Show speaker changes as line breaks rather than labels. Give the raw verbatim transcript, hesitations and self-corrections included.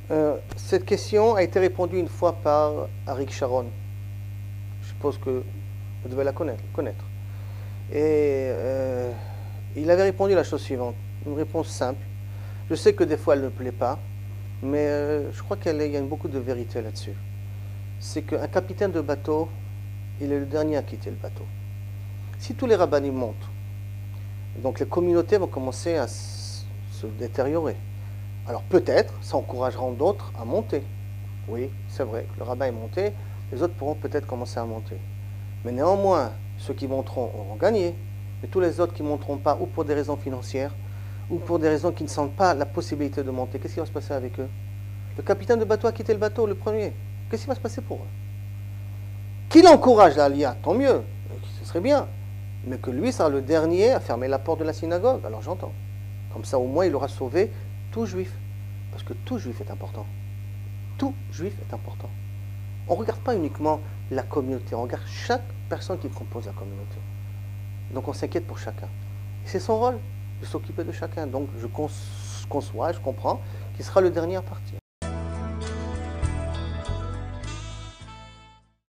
Euh, cette question a été répondue une fois par Aric Sharon. Je suppose que vous devez la connaître. connaître. Et euh, il avait répondu la chose suivante, une réponse simple. Je sais que des fois elle ne plaît pas, mais euh, je crois qu'il y a beaucoup de vérité là-dessus. C'est qu'un capitaine de bateau, il est le dernier à quitter le bateau. Si tous les rabbinim montent, donc les communautés vont commencer à se détériorer. Alors peut-être, ça encouragera d'autres à monter. Oui, c'est vrai, le rabbin est monté, les autres pourront peut-être commencer à monter. Mais néanmoins, ceux qui monteront auront gagné. Mais tous les autres qui ne monteront pas, ou pour des raisons financières, ou pour des raisons qui ne sentent pas la possibilité de monter, qu'est-ce qui va se passer avec eux? Le capitaine de bateau a quitté le bateau, le premier. Qu'est-ce qui va se passer pour eux? Qu'il encourage l'Aliyah, tant mieux, ce serait bien. Mais que lui sera le dernier à fermer la porte de la synagogue, alors j'entends. Comme ça, au moins, il aura sauvé tout juif. Parce que tout juif est important. Tout juif est important. On ne regarde pas uniquement la communauté, on regarde chaque personne qui compose la communauté. Donc on s'inquiète pour chacun. Et c'est son rôle de s'occuper de chacun. Donc je conçois, je comprends qu'il sera le dernier à partir.